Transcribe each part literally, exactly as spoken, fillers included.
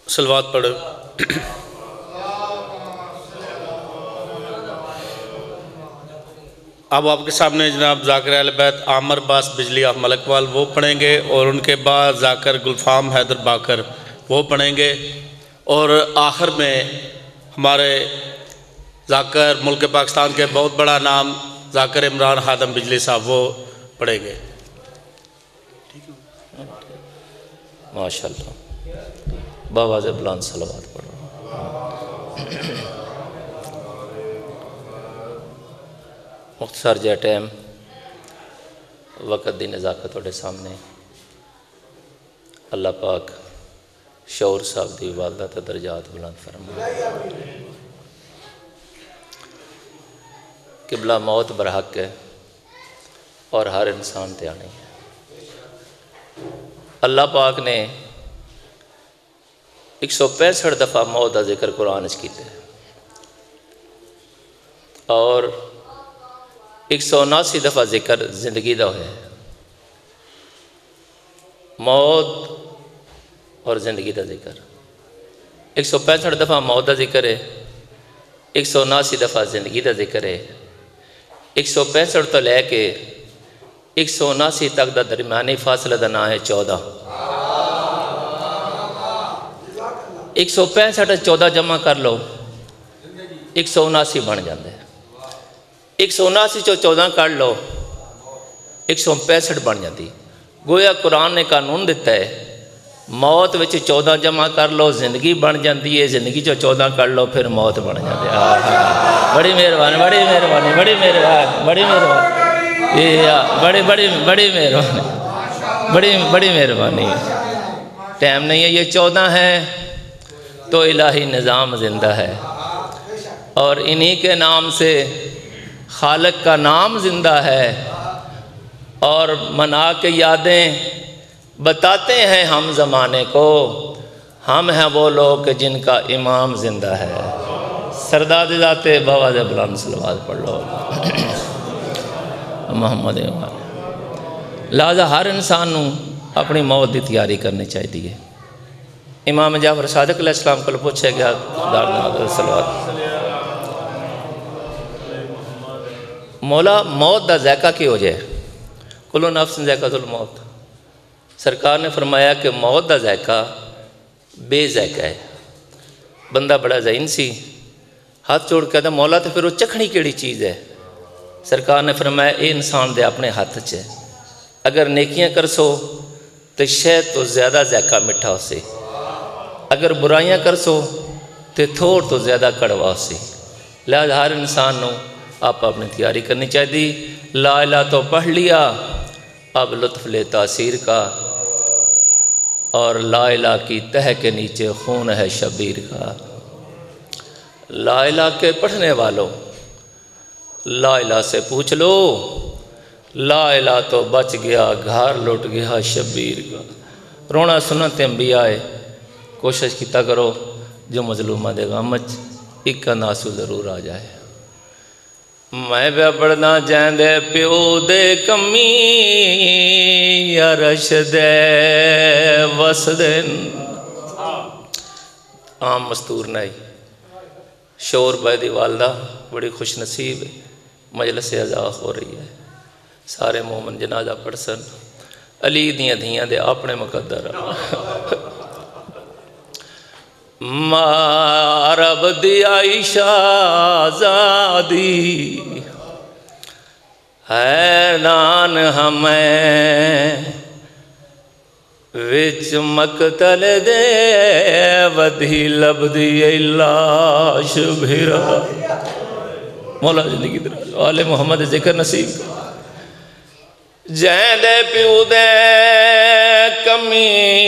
صلوات پڑھو۔ اب آپ کے سامنے جناب ذاکر اہل بیت عامر باس بجلی آف ملکوال وہ پڑھیں گے، اور ان کے بعد ذاکر گلفام حیدر باکر وہ پڑھیں گے، اور آخر میں ہمارے ذاکر ملک پاکستان کے بہت بڑا نام ذاکر عمران خادم بجلی صاحب وہ پڑھیں گے۔ ماشاءاللہ بآواز بلند صلوات پڑھو۔ مختصر جہ ٹائم وقت دی نزاکت توڑے سامنے اللہ پاک شعور صاحب دی والدہ تے درجات بلند فرمائے۔ قبلہ موت برحق ہے اور ہر انسان تے آنی ہے۔ اللہ پاک نے ایک سو پینسٹھ دفعہ موت کا ذکر قرآن اچھ کیتے ہیں، اور ایک سو اناسی دفعہ ذکر زندگی دا ہوئے ہے۔ موت اور زندگی دا ذکر ایک سو پینسٹھ دفعہ موت دا ذکر ہے، ایک سو اناسی دفعہ زندگی دا ذکر ہے۔ ایک سو پینسٹھ تو لے کے ایک سو اناسی تک دا درمیانی فاصلہ دا نام ہے چودہ۔ ایک سو پینسٹھ چودہ جمع کر لو، ایک سو اناسی بن جاندے۔ ایک سو اناسی چو چودہ کر لو، ایک سو پینسٹھ بن جاتی۔ گویا قرآن نے قانون دیتا ہے، موت وچ چودہ جمع کر لو زندگی بن جاندی ہے، زندگی چو چودہ کر لو پھر موت بن جاتی ہے۔ بڑی مہربانی بڑی مہربانی بڑی مہربانی بڑی مہربانی بڑی بڑی بڑی مہربانی بڑی بڑی مہربانی۔ ٹائم نہیں ہے، یہ چودہ ہے تو الہی نظام زندہ ہے، اور انہی کے نام سے خالق کا نام زندہ ہے، اور منا کے یادیں بتاتے ہیں ہم زمانے کو، ہم ہیں وہ لوگ کہ جن کا امام زندہ ہے۔ سردار ذات بآواز بلند صلوات پڑھ لو محمد امام۔ لہذا ہر انسان نو اپنی موت دی تیاری کرنی چاہیے۔ امام جعفر صادق علیہ السلام کو پوچھے گیا صلوات مولا موت دا ذائقہ کی ہو جائے؟ کلو نفس ذائقۃ الموت۔ سرکار نے فرمایا کہ موت دا ذائقہ بے ذائقہ ہے۔ بندہ بڑا ذہین سی، ہاتھ جوڑ کے کہتا مولا تو پھر وہ چکھنی کیڑی چیز ہے؟ سرکار نے فرمایا اے انسان دے اپنے ہاتھ چے، اگر نیکیاں کرسو تو شہد تو زیادہ ذائقہ مٹھا ہو سی، اگر برائیاں کرسو تو تھوڑ تو زیادہ کڑوا ہو سی۔ لہذا ہر انسان نو آپ اپنی تیاری کرنی چاہیے۔ لا الہ تو پڑھ لیا، اب لطف لے تاثیر کا، اور لا الہ کی تہ کے نیچے خون ہے شبیر کا۔ لا الہ کے پڑھنے والوں لا الہ سے پوچھ لو، لا الہ تو بچ گیا گھر لٹ گیا شبیر کا۔ رونا سنت انبیاء ہے، کوشش کیتا کرو جو مظلومہ دے غمچ ایک کا ناسو ضرور آ جائے۔ میں بے پڑھنا جیندے پیو دے کمی یا رشد وسدن۔ عام مستور نہیں، شور بیدی والدہ بڑی خوش نصیب ہے، مجلس عزا ہو رہی ہے، سارے مومن جنازہ پڑھسن، علی دیاں دھیاں دے اپنے مقدر مارب دی عائشہ زادی حیران ہمیں وچ مقتل دے ودھی لب دی لاش بھیرا۔ مولا زندگی دراز آل محمد ذکر نصیب جین دے پیو دے کمی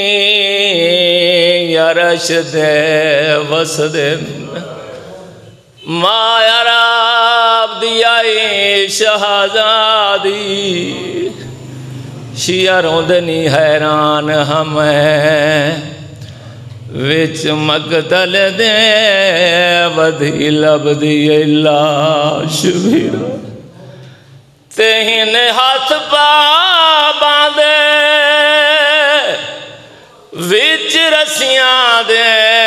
یا رشد وسدن ما یراب دیائی شہزادی شیعہ روندنی حیران ہمیں وچ مقتل دے ودھی لب دی لاش بھیرا۔ تہین ہاتھ پا باندے وچ رسیاں دے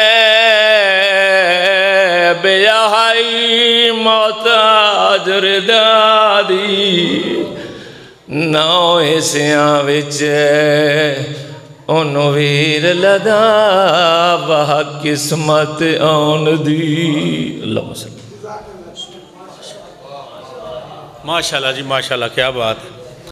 آئی موت ردا دی نو حصیاں وچ انہوں ویر لدا وہ قسمت آن دی. اللہ وسلم. ماشاءاللہ جی ماشاءاللہ کیا بات ہے.